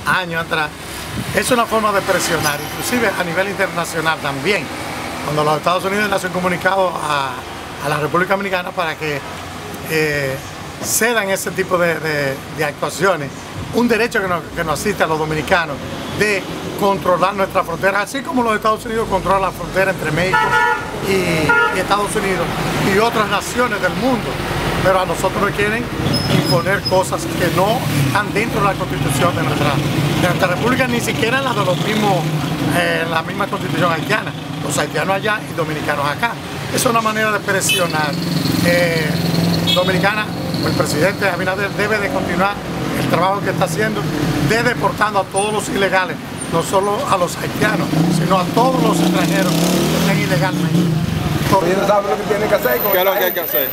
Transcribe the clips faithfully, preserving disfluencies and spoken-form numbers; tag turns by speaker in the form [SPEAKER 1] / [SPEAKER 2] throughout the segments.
[SPEAKER 1] años atrás, es una forma de presionar, inclusive a nivel internacional también. Cuando los Estados Unidos le hacen comunicado a, a la República Dominicana para que eh, cedan ese tipo de, de, de actuaciones, un derecho que nos, que nos asiste a los dominicanos de controlar nuestra frontera, así como los Estados Unidos controlan la frontera entre México y, y Estados Unidos y otras naciones del mundo. Pero a nosotros nos quieren imponer cosas que no están dentro de la Constitución de nuestra, de nuestra República, ni siquiera la de los mismos, eh, la misma Constitución haitiana. Los haitianos allá y dominicanos acá. Es una manera de presionar. Eh, Dominicana, el presidente Abinader debe de continuar el trabajo que está haciendo de deportando a todos los ilegales, no solo a los haitianos, sino a todos los extranjeros que estén ilegalmente.
[SPEAKER 2] Ellos saben lo que tienen que hacer.
[SPEAKER 3] ¿Qué es lo que hay que hacer?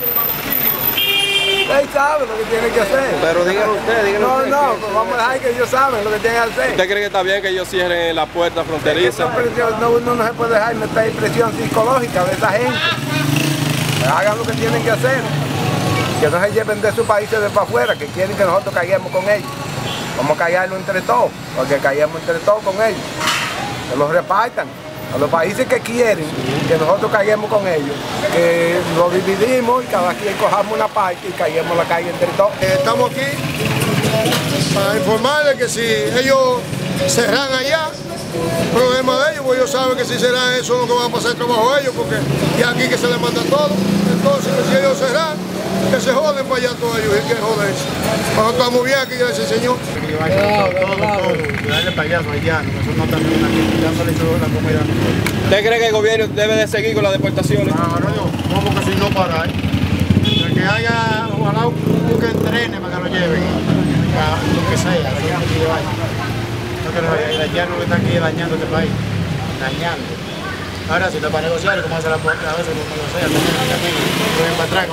[SPEAKER 2] Él sabe lo que tiene que hacer.
[SPEAKER 3] Pero díganlo usted, díganlo
[SPEAKER 2] no,
[SPEAKER 3] usted.
[SPEAKER 2] No, no, pues vamos a dejar que ellos saben lo que tienen que hacer.
[SPEAKER 3] ¿Usted cree que está bien que ellos cierren la puerta fronteriza?
[SPEAKER 2] No, uno no se puede dejar meter presión psicológica de esa gente. Hagan lo que tienen que hacer. Que no se lleven de sus países de para afuera, que quieren que nosotros caiguemos con ellos. Vamos a callarnos entre todos, porque caigamos entre todos con ellos. Que los repartan. A los países que quieren que nosotros caiguemos con ellos, que lo dividimos y cada quien cojamos una parte y caiguemos la calle entre todos.
[SPEAKER 4] Eh, estamos aquí para informarles que si ellos cerran allá, problema de ellos, pues ellos saben que si cerran eso es lo que va a pasar el trabajo a ellos, porque ya aquí que se les manda todo. Entonces, que si ellos cerran, que se joden para allá todos ellos, y que jodense. Nosotros estamos bien aquí, gracias Señor.
[SPEAKER 1] Darle payaso allá, nosotros no estamos aquí dándole toda la comida.
[SPEAKER 3] ¿Usted cree que el gobierno debe de seguir con las deportaciones?
[SPEAKER 1] Claro, no, porque si no para ahí. El que haya, ojalá busquen trenes para que lo lleven, lo que sea, no que el haitiano que está aquí dañando este país, dañando. Ahora si no para negociar, como hace la puerta a veces, como negociar, también pueden para atrás,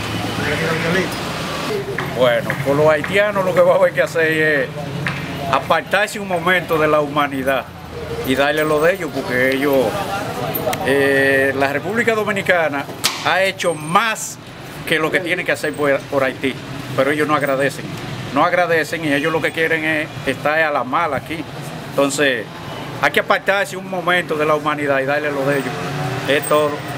[SPEAKER 5] bueno, con los haitianos lo que va a haber que hacer es apartarse un momento de la humanidad y darle lo de ellos, porque ellos, eh, la República Dominicana ha hecho más que lo que tiene que hacer por, por Haití, pero ellos no agradecen, no agradecen y ellos lo que quieren es estar a la mala aquí. Entonces hay que apartarse un momento de la humanidad y darle lo de ellos, es todo.